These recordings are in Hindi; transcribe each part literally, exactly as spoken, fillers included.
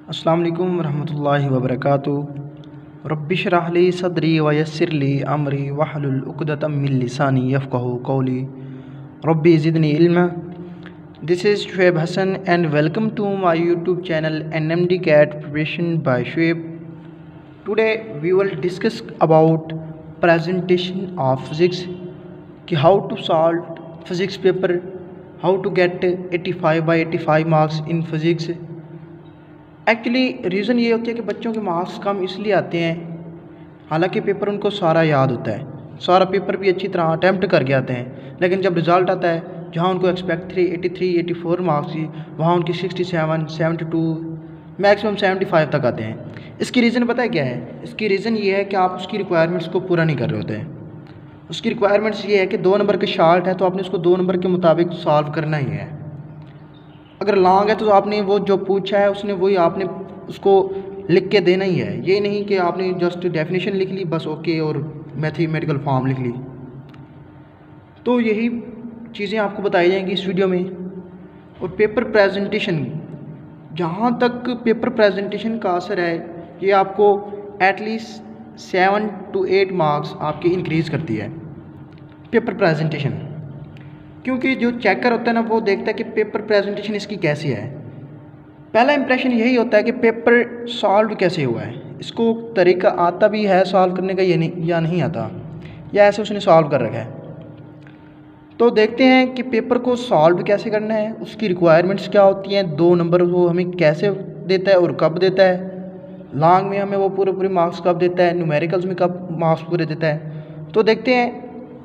अस्सलाम वालेकुम रहमतुल्लाहि व बरकातुहू। रब्बिश रह ली सदरी व यस्सिर ली अमरी वहलुल उक़दतम मिन लिसानी यफ़क़हू क़ौली रब्बी ज़िदनी इल्मा। This is Shoaib Hasan and welcome to my YouTube channel N M D CAT preparation by Shoaib. Today we will discuss about presentation of physics कि how to solve physics paper, how to get eighty five by eighty five marks in physics. Actually reason ये होती है कि बच्चों के मार्क्स कम इसलिए आते हैं, हालांकि पेपर उनको सारा याद होता है, सारा पेपर भी अच्छी तरह अटैम्प्ट करके आते हैं, लेकिन जब रिज़ल्ट आता है जहां उनको expect three eighty three eighty four marks थी वहाँ उनकी sixty seven seventy two maximum seventy five तक आते हैं। इसकी रीज़न पता है क्या है? इसकी रीज़न ये है कि आप उसकी रिक्वायरमेंट्स को पूरा नहीं कर रहे होते हैं। उसकी रिक्वायरमेंट्स ये है कि दो नंबर के शार्ट है तो आपने उसको दो नंबर के मुताबिक सॉल्व करना ही है। अगर लॉन्ग है तो आपने वो जो पूछा है उसने वही आपने उसको लिख के देना ही है। ये नहीं कि आपने जस्ट डेफिनेशन लिख ली बस ओके और मैथमेटिकल फॉर्म लिख ली। तो यही चीज़ें आपको बताई जाएंगी इस वीडियो में। और पेपर प्रेजेंटेशन, जहाँ तक पेपर प्रेजेंटेशन का असर है ये आपको at least seven to eight marks आपके इंक्रीज़ करती है पेपर प्रेजेंटेशन, क्योंकि जो चेकर होता है ना वो देखता है कि पेपर प्रेजेंटेशन इसकी कैसी है। पहला इंप्रेशन यही होता है कि पेपर सॉल्व कैसे हुआ है, इसको तरीका आता भी है सॉल्व करने का ये नहीं या नहीं आता, या ऐसे उसने सॉल्व कर रखा है। तो देखते हैं कि पेपर को सॉल्व कैसे करना है, उसकी रिक्वायरमेंट्स क्या होती हैं, दो नंबर वो हमें कैसे देता है और कब देता है, लॉन्ग में हमें वो पूरे पूरे मार्क्स कब देता है, न्यूमेरिकल्स में कब मार्क्स पूरे देता है। तो देखते हैं।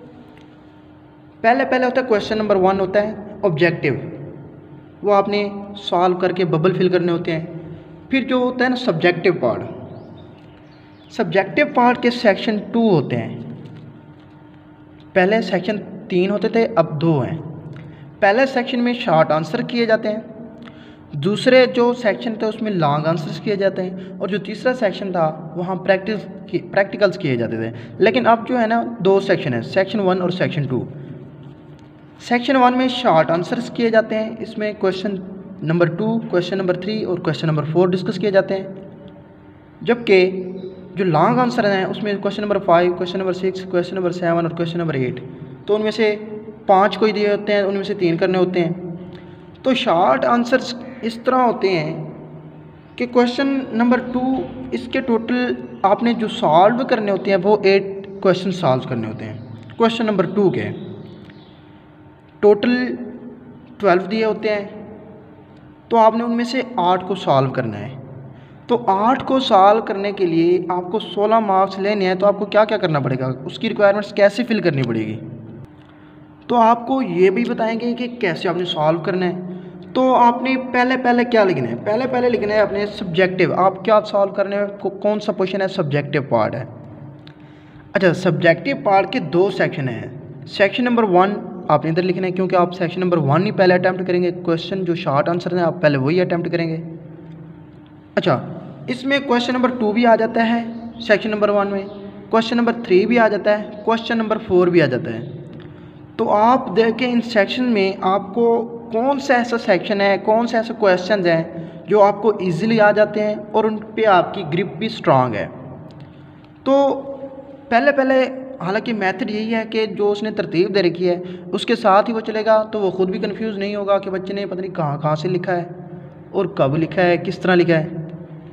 पहले पहले होता है क्वेश्चन नंबर वन होता है ऑब्जेक्टिव, वो आपने सॉल्व करके बबल फिल करने होते हैं। फिर जो होता है ना सब्जेक्टिव पार्ट, सब्जेक्टिव पार्ट के सेक्शन टू होते हैं। पहले सेक्शन तीन होते थे अब दो हैं। पहले सेक्शन में शॉर्ट आंसर किए जाते हैं, दूसरे जो सेक्शन थे उसमें लॉन्ग आंसर्स किए जाते हैं, और जो तीसरा सेक्शन था वहाँ प्रैक्टिस प्रैक्टिकल्स किए जाते थे। लेकिन अब जो है ना दो सेक्शन है, सेक्शन वन और सेक्शन टू। सेक्शन वन में शॉर्ट आंसर्स किए जाते हैं, इसमें question number two, question number three और क्वेश्चन नंबर फोर डिस्कस किए जाते हैं। जबकि जो लॉन्ग आंसर हैं उसमें question number five, question number six, question number seven और क्वेश्चन नंबर एट, तो उनमें से पाँच कोई दिए होते हैं, उनमें से तीन करने होते हैं। तो शॉर्ट आंसर्स इस तरह होते हैं कि क्वेश्चन नंबर टू इसके टोटल आपने जो सॉल्व करने होते हैं वो एट क्वेश्चन सॉल्व करने होते हैं। क्वेश्चन नंबर टू के टोटल ट्वेल्व दिए होते हैं, तो आपने उनमें से आठ को सॉल्व करना है। तो आठ को सॉल्व करने के लिए आपको सोलह मार्क्स लेने हैं, तो आपको क्या क्या करना पड़ेगा, उसकी रिक्वायरमेंट्स कैसे फिल करनी पड़ेगी, तो आपको ये भी बताएंगे कि कैसे आपने सॉल्व करना है। तो आपने पहले पहले क्या लिखना है, पहले पहले लिखना है अपने सब्जेक्टिव, आप क्या सॉल्व करने में कौन सा क्वेश्चन है, सब्जेक्टिव पार्ट है। अच्छा, सब्जेक्टिव पार्ट के दो सेक्शन हैं। सेक्शन नंबर वन आपने इधर लिखना है, क्योंकि आप सेक्शन नंबर वन ही पहले अटैम्प्ट करेंगे, क्वेश्चन जो शॉर्ट आंसर हैं आप पहले वही अटैम्प्ट करेंगे। अच्छा, इसमें क्वेश्चन नंबर टू भी आ जाता है सेक्शन नंबर वन में, क्वेश्चन नंबर थ्री भी आ जाता है, क्वेश्चन नंबर फोर भी आ जाता है। तो आप देखें इन सेक्शन में आपको कौन सा ऐसा सेक्शन है, कौन सा ऐसा क्वेश्चन हैं जो आपको ईजिली आ जाते हैं और उन पर आपकी ग्रिप भी स्ट्रांग है। तो पहले पहले हालांकि मेथड यही है कि जो उसने तरतीब दे रखी है उसके साथ ही वो चलेगा, तो वो ख़ुद भी कंफ्यूज नहीं होगा कि बच्चे ने पता नहीं कहाँ कहाँ से लिखा है और कब लिखा है, किस तरह लिखा है।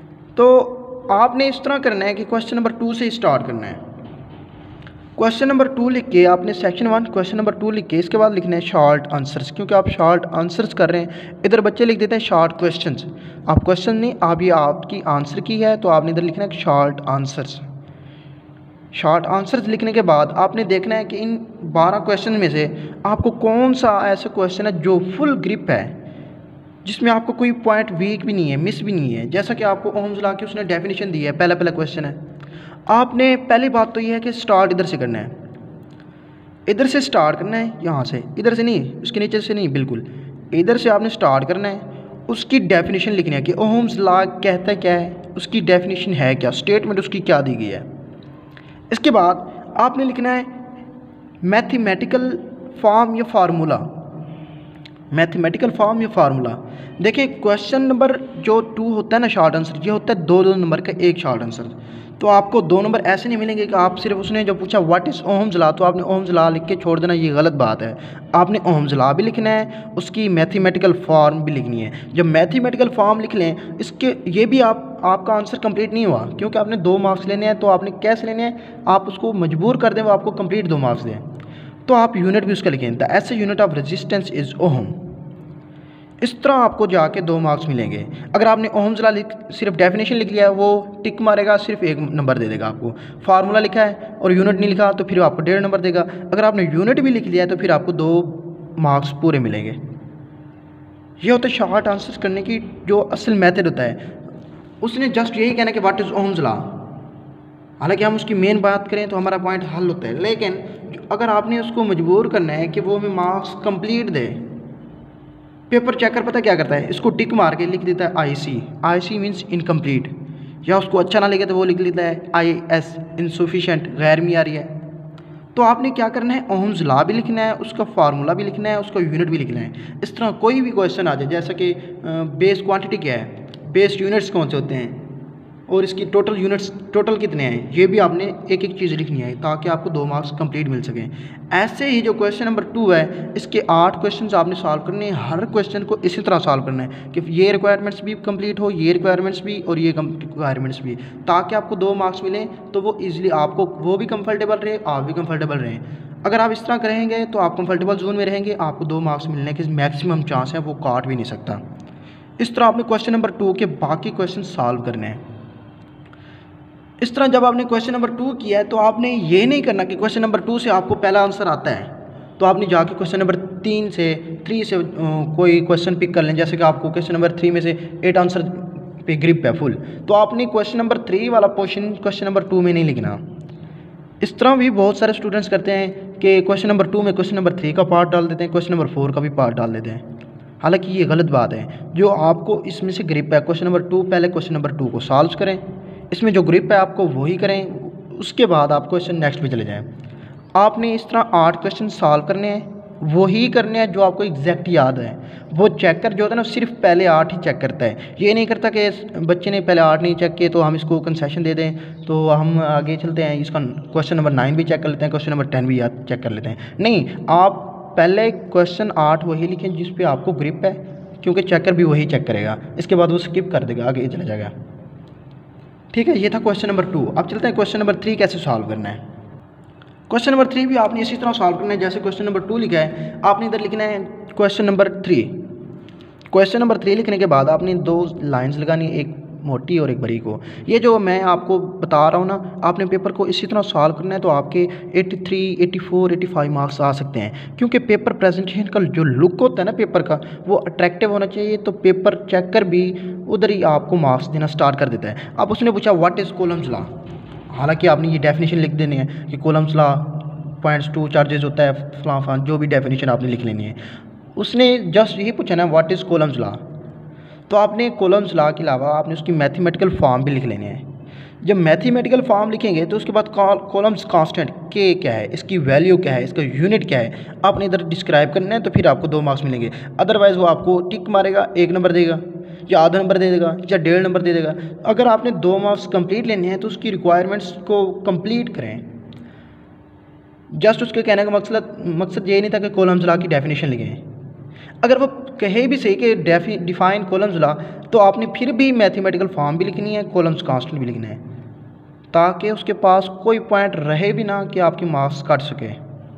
तो आपने इस तरह करना है कि क्वेश्चन नंबर टू से ही स्टार्ट करना है। क्वेश्चन नंबर टू लिख के आपने section one question number two लिख के इसके बाद लिखना है शॉर्ट आंसर्स, क्योंकि आप शॉर्ट आंसर्स कर रहे हैं। इधर बच्चे लिख देते हैं शॉर्ट क्वेश्चंस, आप क्वेश्चन नहीं, आप ये आपकी आंसर की है तो आपने इधर लिखना है शॉर्ट आंसर्स। शॉर्ट आंसर्स लिखने के बाद आपने देखना है कि इन बारह क्वेश्चन में से आपको कौन सा ऐसा क्वेश्चन है जो फुल ग्रिप है, जिसमें आपको कोई पॉइंट वीक भी नहीं है, मिस भी नहीं है। जैसा कि आपको ओम्स लॉ की उसने डेफिनेशन दी है, पहला पहला क्वेश्चन है। आपने पहली बात तो ये है कि स्टार्ट इधर से करना है, इधर से स्टार्ट करना है, यहाँ से, इधर से नहीं, उसके नीचे से नहीं, बिल्कुल इधर से आपने स्टार्ट करना है। उसकी डेफिनेशन लिखनी है कि ओम्स लॉ कहता क्या है, उसकी डेफिनेशन है क्या, स्टेटमेंट उसकी क्या दी गई है। इसके बाद आपने लिखना है मैथमेटिकल फॉर्म या फार्मूला, मैथमेटिकल फॉर्म या फार्मूला। देखिए क्वेश्चन नंबर जो टू होता है ना शॉर्ट आंसर, ये होता है दो दो नंबर का एक शॉर्ट आंसर। तो आपको दो नंबर ऐसे नहीं मिलेंगे कि आप सिर्फ, उसने जो पूछा व्हाट इज़ ओहम्स लॉ तो आपने ओहम्स लॉ लिख के छोड़ देना, ये गलत बात है। आपने ओहम्स लॉ भी लिखना है, उसकी मैथमेटिकल फॉर्म भी लिखनी है। जब मैथमेटिकल फॉर्म लिख लें इसके, ये भी आप आपका आंसर कंप्लीट नहीं हुआ, क्योंकि आपने दो मार्क्स लेने हैं। तो आपने कैसे लेने हैं, आप उसको मजबूर कर दें वो आपको कंप्लीट दो मार्क्स दें, तो आप यूनिट भी उसका लिखें, the SI unit of resistance is ohm. इस तरह आपको जाके दो मार्क्स मिलेंगे। अगर आपने ओहम्स लॉ लिख सिर्फ डेफिनेशन लिख लिया है, वो टिक मारेगा, सिर्फ एक नंबर दे देगा आपको। फार्मूला लिखा है और यूनिट नहीं लिखा तो फिर आपको डेढ़ नंबर देगा। अगर आपने यूनिट भी लिख लिया है तो फिर आपको दो मार्क्स पूरे मिलेंगे। ये होता है शॉर्ट आंसर्स करने की जो असल मेथड होता है। उसने जस्ट यही कहना कि व्हाट इज़ ओहम्स लॉ, हालांकि हम उसकी मेन बात करें तो हमारा पॉइंट हल होता है। लेकिन अगर आपने उसको मजबूर करना है कि वो हमें मार्क्स कंप्लीट दे, पेपर चेकर पता क्या करता है, इसको टिक मार के लिख देता है आई सी। आई सी मीन्स इनकम्प्लीट, या उसको अच्छा ना लगे तो वो लिख लेता है आई एस, इनसफिशेंट, गैर मियारी है। तो आपने क्या करना है, ओहम्स लॉ भी लिखना है, उसका फार्मूला भी लिखना है, उसका यूनिट भी लिखना है। इस तरह कोई भी क्वेश्चन आ जाए, जैसा कि बेस क्वांटिटी क्या है, बेस यूनिट्स कौन से होते हैं, और इसकी टोटल यूनिट्स टोटल कितने हैं, ये भी आपने एक एक चीज़ लिखनी है ताकि आपको दो मार्क्स कंप्लीट मिल सकें। ऐसे ही जो क्वेश्चन नंबर टू है, इसके आठ क्वेश्चंस आपने सॉल्व करने हैं। हर क्वेश्चन को इसी तरह सॉल्व करना है कि ये रिक्वायरमेंट्स भी कंप्लीट हो, ये रिक्वायरमेंट्स भी और ये रिक्वायरमेंट्स भी, ताकि आपको दो मार्क्स मिलें। तो वो ईजिली आपको, वो भी कंफर्टेबल रहे, आप भी कंफर्टेबल रहें। अगर आप इस तरह करेंगे तो आप कंफर्टेबल जोन में रहेंगे, आपको दो मार्क्स मिलने के मैक्सिमम चांस हैं, वो काट भी नहीं सकता। इस तरह आपने क्वेश्चन नंबर टू के बाकी क्वेश्चन सॉल्व करने हैं। इस तरह जब आपने क्वेश्चन नंबर टू किया है तो आपने ये नहीं करना कि क्वेश्चन नंबर टू से आपको पहला आंसर आता है तो आपने जाके क्वेश्चन नंबर तीन से थ्री से कोई क्वेश्चन पिक कर लें। जैसे कि आपको क्वेश्चन नंबर थ्री में से एट आंसर पे ग्रिप है फुल, तो आपने क्वेश्चन नंबर थ्री वाला पोर्शन क्वेश्चन नंबर टू में नहीं लिखना। इस तरह भी बहुत सारे स्टूडेंट्स करते हैं कि क्वेश्चन नंबर टू में क्वेश्चन नंबर थ्री का पार्ट डाल देते हैं, क्वेश्चन नंबर फोर का भी पार्ट डाल देते हैं। हालांकि ये गलत बात है। जो आपको इसमें से ग्रिप है क्वेश्चन नंबर टू, पहले क्वेश्चन नंबर टू को सॉल्व करें, इसमें जो ग्रिप है आपको वही करें, उसके बाद आप क्वेश्चन नेक्स्ट पे चले जाएं। आपने इस तरह आठ क्वेश्चन सॉल्व करने हैं, वही करने हैं जो आपको एग्जैक्ट याद है। वो चेकर जो होता है ना सिर्फ पहले आठ ही चेक करता है, ये नहीं करता कि बच्चे ने पहले आठ नहीं चेक किए तो हम इसको कंसेशन दे दें तो हम आगे चलते हैं, इसका क्वेश्चन नंबर नाइन भी चेक कर लेते हैं, क्वेश्चन नंबर टेन भी याद चेक कर लेते हैं। नहीं, आप पहले क्वेश्चन आठ वही लिखें जिस पे आपको ग्रिप है, क्योंकि चेकर भी वही चेक करेगा, इसके बाद वो स्किप कर देगा, आगे चला जाएगा। ठीक है, ये था क्वेश्चन नंबर टू। अब चलते हैं क्वेश्चन नंबर थ्री कैसे सॉल्व करना है। क्वेश्चन नंबर थ्री भी आपने इसी तरह सॉल्व करना है जैसे क्वेश्चन नंबर टू लिखा है, आपने इधर लिखना है question number three. Question number three लिखने के बाद आपने दो लाइंस लगानी है, एक मोटी और एक बड़ी को। ये जो मैं आपको बता रहा हूँ ना, आपने पेपर को इसी तरह सॉल्व करना है तो आपके तिरासी, चौरासी, पचासी मार्क्स आ सकते हैं। क्योंकि पेपर प्रेजेंटेशन का जो लुक होता है ना पेपर का, वो अट्रैक्टिव होना चाहिए, तो पेपर चेकर भी उधर ही आपको मार्क्स देना स्टार्ट कर देता है। अब उसने पूछा व्हाट इज़ कूलम्स लॉ, हालांकि आपने ये डेफिनेशन लिख देनी है कि Coulomb's law points two charges होता है, फलां फलां जो भी डेफिनेशन आपने लिख लेनी है। उसने जस्ट यही पूछा ना व्हाट इज़ कूलम्स लॉ, तो आपने कूलम्स लॉ के अलावा आपने उसकी मैथमेटिकल फॉर्म भी लिख लेने हैं। जब मैथमेटिकल फॉर्म लिखेंगे तो उसके बाद कॉलम्स कांस्टेंट के क्या है, इसकी वैल्यू क्या है, इसका यूनिट क्या है, आपने इधर डिस्क्राइब करना है, तो फिर आपको दो मार्क्स मिलेंगे। अदरवाइज़ वो आपको टिक मारेगा, एक नंबर देगा या आधा नंबर दे देगा या डेढ़ नंबर दे देगा। अगर आपने दो मार्क्स कंप्लीट लेने हैं तो उसकी रिक्वायरमेंट्स को कंप्लीट करें। जस्ट उसके कहने का मकसद मकसद ये नहीं था कि कॉलम्स लॉ की डेफिनेशन लिखें। अगर वो कहे भी सही कि डिफाइन कॉलम्स लॉ, तो आपने फिर भी मैथमेटिकल फॉर्म भी लिखनी है, कॉलम्स कांस्टेंट भी लिखना है, ताकि उसके पास कोई पॉइंट रहे भी ना कि आपके मार्क्स काट सके।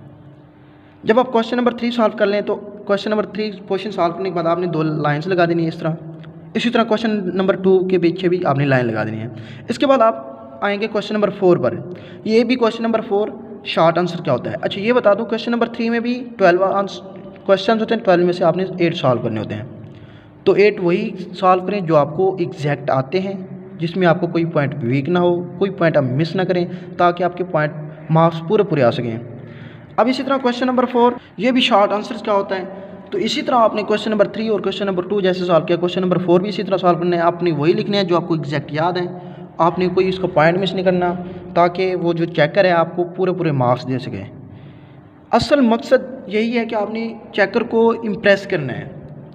जब आप क्वेश्चन नंबर थ्री सॉल्व कर लें तो question number three question solve करने के बाद आपने दो लाइन्स लगा देनी है इस तरह। इसी तरह क्वेश्चन नंबर टू के पीछे भी आपने लाइन लगा देनी है। इसके बाद आप आएंगे क्वेश्चन नंबर फोर पर। ये भी question number four short answer क्या होता है। अच्छा ये बता दूँ, क्वेश्चन नंबर थ्री में भी ट्वेल्व आंसर क्वेश्चन होते हैं, ट्वेल्व में से आपने एट सॉल्व करने होते हैं। तो एट वही सॉल्व करें जो आपको एग्जैक्ट आते हैं, जिसमें आपको कोई पॉइंट वीक ना हो, कोई पॉइंट आप मिस ना करें, ताकि आपके पॉइंट मार्क्स पूरे पूरे आ सकें। अब इसी तरह क्वेश्चन नंबर फोर, ये भी शॉर्ट आंसर्स क्या होता है। तो इसी तरह आपने क्वेश्चन नंबर थ्री और क्वेश्चन नंबर टू जैसे सॉल्व किया, क्वेश्चन नंबर फोर भी इसी तरह सॉल्व करना है। आपने वही लिखना है जो आपको एग्जैक्ट याद है, आपने कोई इसका पॉइंट मिस नहीं करना, ताकि वो जो चेकर है आपको पूरे पूरे मार्क्स दे सके। असल मकसद यही है कि आपने चेकर को इम्प्रेस करना है।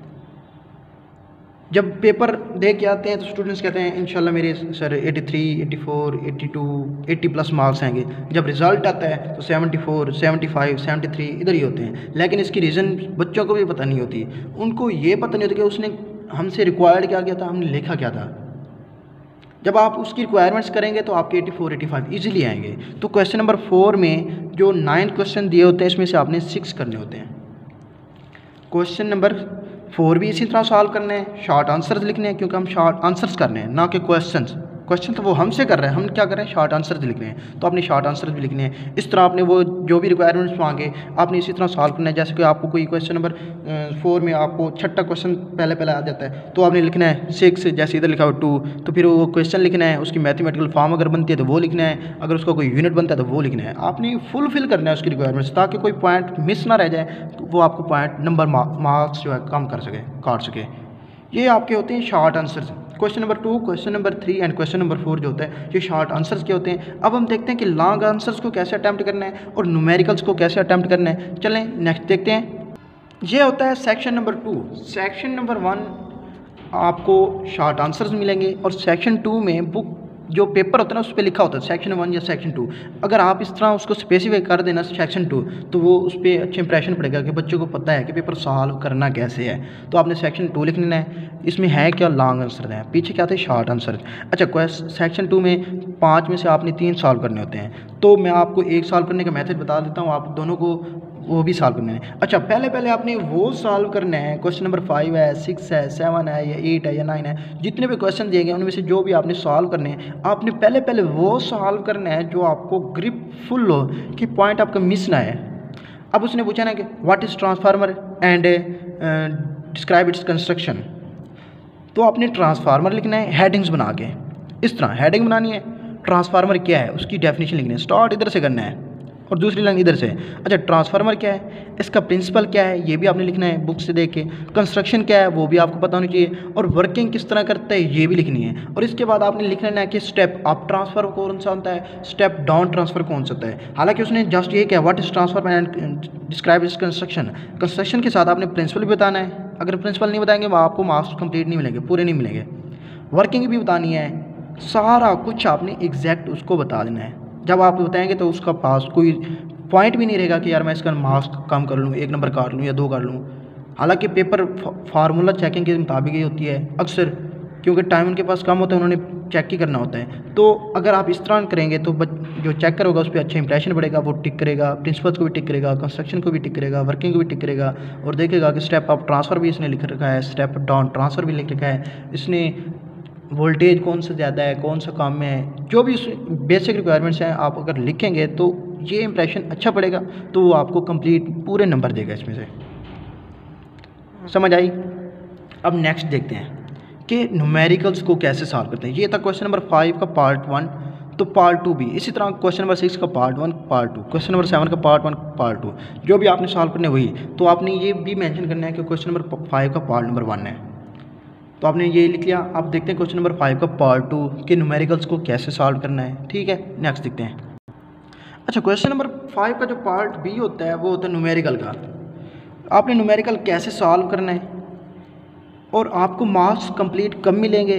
जब पेपर दे के आते हैं तो स्टूडेंट्स कहते हैं इंशाल्लाह मेरे सर तिरासी, चौरासी, बयासी, अस्सी प्लस मार्क्स आएंगे। जब रिज़ल्ट आता है तो चौहत्तर, पचहत्तर, तिहत्तर इधर ही होते हैं। लेकिन इसकी रीज़न बच्चों को भी पता नहीं होती, उनको ये पता नहीं होता कि उसने हमसे रिक्वायर्ड क्या किया था, हमने लिखा क्या था। जब आप उसकी रिक्वायरमेंट्स करेंगे तो आपके चौरासी, पचासी ईजिली आएंगे। तो क्वेश्चन नंबर फोर में जो नाइन क्वेश्चन दिए होते हैं इसमें से आपने सिक्स करने होते हैं। क्वेश्चन नंबर फोर भी इसी तरह सॉल्व करने हैं, शॉर्ट आंसर्स लिखने हैं, क्योंकि हम शॉर्ट आंसर्स करने हैं ना कि क्वेश्चंस। क्वेश्चन तो वो हमसे कर रहे हैं, हम क्या कर रहे हैं, शॉर्ट आंसर्स लिख रहे हैं। तो आपने शॉर्ट आंसर्स भी लिखने हैं। इस तरह आपने वो जो भी रिक्वायरमेंट्स मांगे आपने इसी तरह सॉल्व करना है। जैसे कि आपको कोई क्वेश्चन नंबर फोर में आपको छठा क्वेश्चन पहले पहले आ जाता है तो आपने लिखना है सिक्स, जैसे इधर लिखा हो टू, तो फिर वो क्वेश्चन लिखना है, उसकी मैथमेटिकल फॉर्म अगर बनती है तो वो लिखना है, अगर उसका कोई यूनिट बनता है तो वो लिखना है। आपने फुलफिल करना है उसकी रिक्वायरमेंट्स, ताकि कोई पॉइंट मिस ना रह जाए, तो वो आपको पॉइंट नंबर मार्क्स जो है कम कर सके, काट सके। ये आपके होते हैं short answers. Question number two, question number three and question number four जो होता है ये शॉर्ट आंसर्स के होते हैं। अब हम देखते हैं कि लॉन्ग आंसर्स को कैसे अटैम्प्ट करना है और न्यूमेरिकल्स को कैसे अटैम्प्ट करना है। चलें नेक्स्ट देखते हैं। ये होता है section number two. Section number one आपको शॉर्ट आंसर्स मिलेंगे और सेक्शन टू में बुक जो पेपर होता है ना उस पर लिखा होता है सेक्शन वन या सेक्शन टू। अगर आप इस तरह उसको स्पेसिफाई कर देना सेक्शन टू तो वो उस पर अच्छे इंप्रेशन पड़ेगा कि बच्चों को पता है कि पेपर सॉल्व करना कैसे है। तो आपने सेक्शन टू लिख लेना है। इसमें है क्या, लॉन्ग आंसर है, पीछे क्या थे, शॉर्ट आंसर। अच्छा, क्वेश्चन सेक्शन टू में पाँच में से आपने तीन सॉल्व करने होते हैं। तो मैं आपको एक सॉल्व करने का मेथड बता देता हूँ, आप दोनों को वो भी सॉल्व करना है। अच्छा, पहले पहले आपने वो सॉल्व करना है, क्वेश्चन नंबर फाइव है, सिक्स है, सेवन है या एट है या नाइन है, जितने भी क्वेश्चन दिए गए उनमें से जो भी आपने सॉल्व करने हैं, आपने पहले पहले वो सॉल्व करना है जो आपको ग्रिप फुल हो कि पॉइंट आपका मिस ना है। अब उसने पूछा ना कि what is transformer and describe its construction, तो आपने ट्रांसफार्मर लिखना है हेडिंग्स बना के। इस तरह हेडिंग बनानी है, ट्रांसफार्मर क्या है उसकी डेफिनेशन लिखनी है, स्टार्ट इधर से करना है और दूसरी लाइन इधर से। अच्छा, ट्रांसफार्मर क्या है, इसका प्रिंसिपल क्या है, ये भी आपने लिखना है बुक से देख के। कंस्ट्रक्शन क्या है वो भी आपको पता होनी चाहिए, और वर्किंग किस तरह करता है ये भी लिखनी है। और इसके बाद आपने लिखना है कि स्टेप अप ट्रांसफर कौन सा होता है, स्टेप डाउन ट्रांसफर कौन सा होता है। हालांकि उसने जस्ट ये क्या, what is transfer and describe is construction. Construction के साथ आपने प्रिंसिपल भी बताना है, अगर प्रिंसिपल नहीं बताएंगे वो आपको मार्क्स कंप्लीट नहीं मिलेंगे, पूरे नहीं मिलेंगे। वर्किंग भी बतानी है, सारा कुछ आपने एग्जैक्ट उसको बता देना है। जब आप बताएंगे तो उसका पास कोई पॉइंट भी नहीं रहेगा कि यार मैं इसका मार्क्स कम कर लूँ, एक नंबर काट लूँ या दो काट लूँ। हालांकि पेपर फार्मूला चेकिंग के मुताबिक ही होती है अक्सर, क्योंकि टाइम उनके पास कम होता है, उन्होंने चेक ही करना होता है। तो अगर आप इस तरह करेंगे तो जो चेकर होगा उस पर अच्छा इंप्रेशन पड़ेगा, वो टिक करेगा, प्रिंसिपल्स को भी टिक करेगा, कंस्ट्रक्शन को भी टिक करेगा, वर्किंग को भी टिक करेगा, और देखेगा कि स्टेप अप ट्रांसफ़र भी इसने लिख रखा है, स्टेप डाउन ट्रांसफ़र भी लिख रखा है, इसने वोल्टेज कौन सा ज़्यादा है, कौन सा कम है, जो भी बेसिक रिक्वायरमेंट्स हैं आप अगर लिखेंगे तो ये इंप्रेशन अच्छा पड़ेगा, तो वो आपको कंप्लीट पूरे नंबर देगा इसमें से। समझ आई? अब नेक्स्ट देखते हैं कि न्यूमेरिकल्स को कैसे सॉल्व करते हैं। ये था क्वेश्चन नंबर फाइव का पार्ट वन। तो पार्ट टू भी इसी तरह, क्वेश्चन नंबर सिक्स का part one, part two, question number seven का पार्ट वन, पार्ट टू, जो भी आपने सॉल्व करने वही। तो आपने ये भी मेंशन करना है कि क्वेश्चन नंबर फाइव का पार्ट नंबर वन है, तो आपने ये लिख लिया। अब देखते हैं क्वेश्चन नंबर फाइव का पार्ट टू के न्यूमेरिकल्स को कैसे सॉल्व करना है। ठीक है, नेक्स्ट देखते हैं। अच्छा, क्वेश्चन नंबर फाइव का जो पार्ट बी होता है वो होता है न्यूमेरिकल का। आपने न्यूमेरिकल कैसे सॉल्व करना है और आपको मार्क्स कंप्लीट कब मिलेंगे।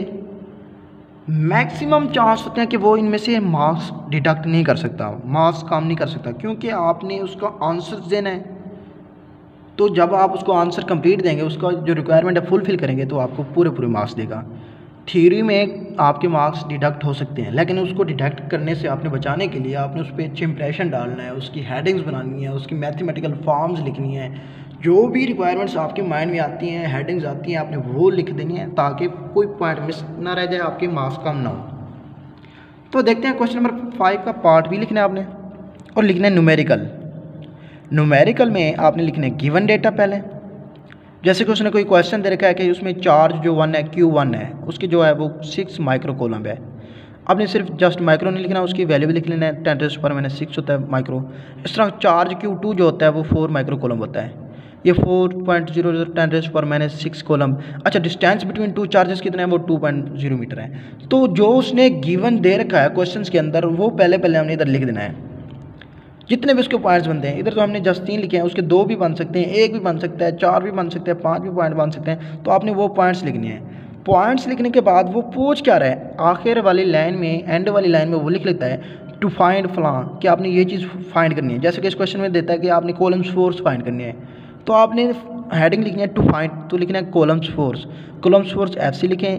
मैक्सिमम चांस होते हैं कि वो इनमें से मार्क्स डिडक्ट नहीं कर सकता, मार्क्स कम नहीं कर सकता, क्योंकि आपने उसका आंसर देना है। तो जब आप उसको आंसर कंप्लीट देंगे, उसका जो रिक्वायरमेंट है फुलफिल करेंगे, तो आपको पूरे पूरे मार्क्स देगा। थ्योरी में आपके मार्क्स डिडक्ट हो सकते हैं, लेकिन उसको डिडक्ट करने से आपने बचाने के लिए आपने उस पर अच्छे इंप्रेशन डालना है, उसकी हेडिंग्स बनानी है, उसकी मैथमेटिकल फॉर्म्स लिखनी है, जो भी रिक्वायरमेंट्स आपके माइंड में आती हैं, हेडिंग्स आती हैं, आपने वो लिख देनी है, ताकि कोई पॉइंट मिस ना रह जाए, आपके मार्क्स कम ना हो। तो देखते हैं क्वेश्चन नंबर फाइव का पार्ट भी लिखना है आपने, और लिखना है न्यूमेरिकल। न्यूमेरिकल में आपने लिखना है गिवन डेटा पहले। जैसे कि उसने कोई क्वेश्चन दे रखा है कि उसमें चार्ज जो वन है, क्यू वन है, उसकी जो है वो सिक्स माइक्रो कोलम है। आपने सिर्फ जस्ट माइक्रो नहीं लिखना, उसकी वैल्यू भी लिख लेना है, टेन रेज़ पर माइनस सिक्स होता है माइक्रो। इस तरह चार्ज क्यू टू जो होता है वो फोर माइक्रो कोलम होता है, ये four point zero zero ten raise पर माइनस सिक्स कोलम। अच्छा, डिस्टेंस बिटवीन टू चार्जेस कितना है, वो टू पॉइंट जीरो मीटर है। तो जो उसने गिवन दे रखा है क्वेश्चन के अंदर, वो पहले पहले हमने इधर लिख देना है। जितने भी उसके पॉइंट्स बनते हैं, इधर तो हमने जस्ट तीन लिखे हैं, उसके दो भी बन सकते हैं, एक भी बन सकता है, चार भी बन सकते हैं, पांच भी पॉइंट बन सकते हैं। तो आपने वो पॉइंट्स लिखने हैं। पॉइंट्स लिखने के बाद वो पूछ क्या रहा है, आखिर वाली लाइन में, एंड वाली लाइन में वो लिख लेता है टू फाइंड फलां, कि आपने ये चीज़ फाइंड करनी है। जैसे कि इस क्वेश्चन में देता है कि आपने कॉलम्स फोर्स फाइंड करनी है, तो आपने हेडिंग लिखनी है टू फाइंड, तो लिखना है Coulomb's force, Coulomb's force F C लिखें।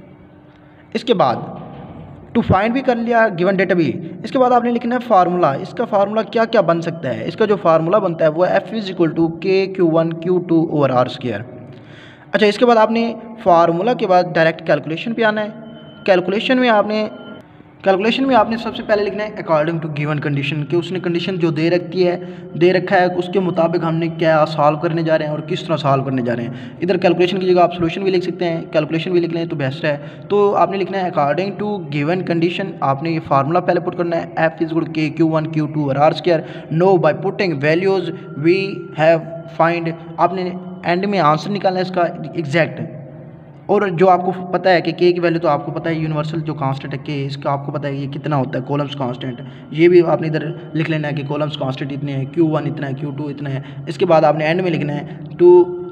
इसके बाद टू फाइंड भी कर लिया, गिवन डेटा भी। इसके बाद आपने लिखना है फार्मूला। इसका फार्मूला क्या क्या बन सकता है, इसका जो फार्मूला बनता है वो F is equal to K Q one Q two over R square. अच्छा, इसके बाद आपने फार्मूला के बाद डायरेक्ट कैलकुलेशन पे आना है। कैलकुलेशन में आपने कैलकुलेशन में आपने सबसे पहले लिखना है अकॉर्डिंग टू गिवन कंडीशन, कि उसने कंडीशन जो दे रखी है दे रखा है उसके मुताबिक हमने क्या सॉल्व करने जा रहे हैं और किस तरह सॉल्व करने जा रहे हैं। इधर कैलकुलेशन की जगह आप सोल्यूशन भी लिख सकते हैं, कैलकुलेशन भी लिख लें तो बेस्ट है। तो आपने लिखना है अकॉर्डिंग टू गिवन कंडीशन, आपने ये फार्मूला पहले पुट करना है F is good K Q one Q two और R square. No by putting values we have find, आपने एंड में आंसर निकालना है इसका एग्जैक्ट। और जो आपको पता है कि के की वैल्यू तो आपको पता है, यूनिवर्सल जो कांस्टेंट है के, इसका आपको पता है ये कितना होता है कॉलम्स कांस्टेंट, ये भी आपने इधर लिख लेना है कि कॉलम्स कांस्टेंट इतने हैं, क्यू वन इतना है, क्यू टू इतना है। इसके बाद आपने एंड में लिखना है टू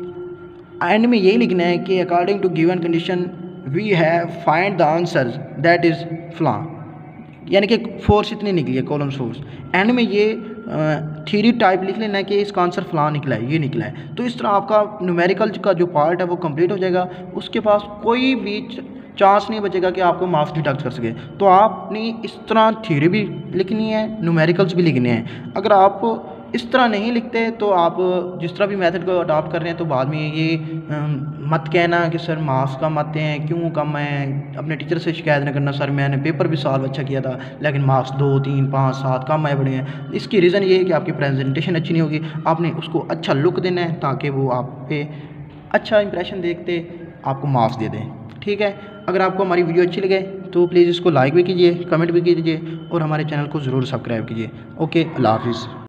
एंड में यही लिखना है कि according to given condition we have find the answer that is flaw, यानी कि फोर्स इतनी निकली है कॉलम्स फोर्स। एंड में ये थ्योरी टाइप लिख लेना है कि इसका आंसर फलां निकला है, ये निकला है। तो इस तरह आपका न्यूमेरिकल का जो पार्ट है वो कंप्लीट हो जाएगा, उसके पास कोई भी चांस नहीं बचेगा कि आपको मार्क्स डिडक्ट कर सके। तो आपने इस तरह थ्योरी भी लिखनी है, न्यूमेरिकल्स भी लिखने हैं। अगर आप इस तरह नहीं लिखते तो आप जिस तरह भी मेथड को अडॉप्ट कर रहे हैं तो बाद में ये मत कहना कि सर मार्क्स कम आते हैं, क्यों कम है, अपने टीचर से शिकायत न करना सर मैंने पेपर भी सॉल्व अच्छा किया था लेकिन मार्क्स दो तीन पाँच सात कम आए बड़े हैं। इसकी रीज़न ये है कि आपकी प्रेजेंटेशन अच्छी नहीं होगी। आपने उसको अच्छा लुक देना है ताकि वो आप पे अच्छा इंप्रेशन देखते आपको मार्क्स दे दें। ठीक है, अगर आपको हमारी वीडियो अच्छी लगे तो प्लीज़ इसको लाइक भी कीजिए, कमेंट भी कीजिए और हमारे चैनल को ज़रूर सब्सक्राइब कीजिए। ओके, अल्लाह हाफिज़।